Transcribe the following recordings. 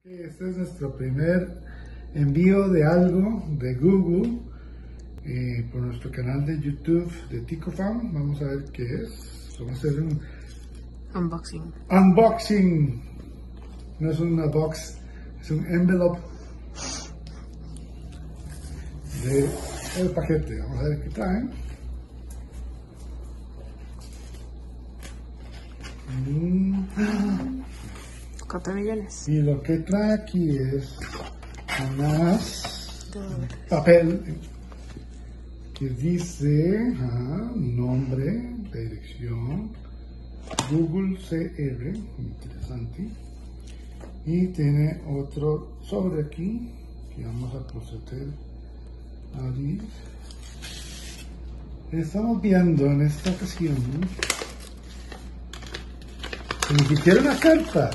Este es nuestro primer envío de algo de Google por nuestro canal de YouTube de TicoFam. Vamos a ver qué es. Vamos a hacer un unboxing. No es una box, es un envelope del paquete. Vamos a ver qué traen. 4 millones. Y lo que trae aquí es más papel que dice nombre, la dirección, Google CR, interesante. Y tiene otro sobre aquí que vamos a proceder a abrir. Estamos viendo en esta ocasión ni siquiera una carta.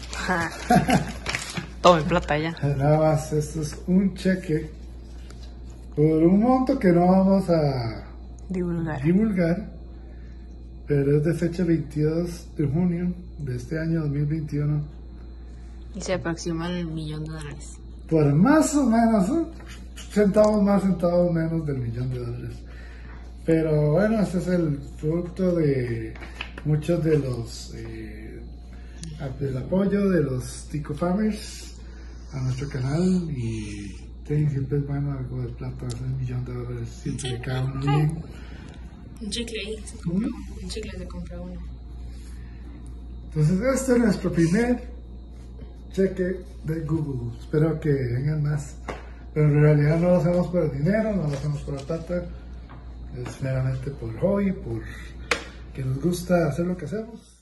Tome plata ya. Nada más, esto es un cheque por un monto que no vamos a divulgar, pero es de fecha 22 de junio de este año 2021. Y se aproxima al $1.000.000. Por más o menos, centavos más, centavos menos del $1.000.000. Pero bueno, este es el fruto de muchos de los del apoyo de los TicoFamers a nuestro canal, y siempre es bueno algo de plata, $1.000.000 siempre cada uno bien. Un chicle ahí se compra, un chicle se compra uno. Entonces este es nuestro primer cheque de Google. Espero que vengan más, pero en realidad no lo hacemos por el dinero, no lo hacemos por la plata, es meramente por hobby, por que nos gusta hacer lo que hacemos.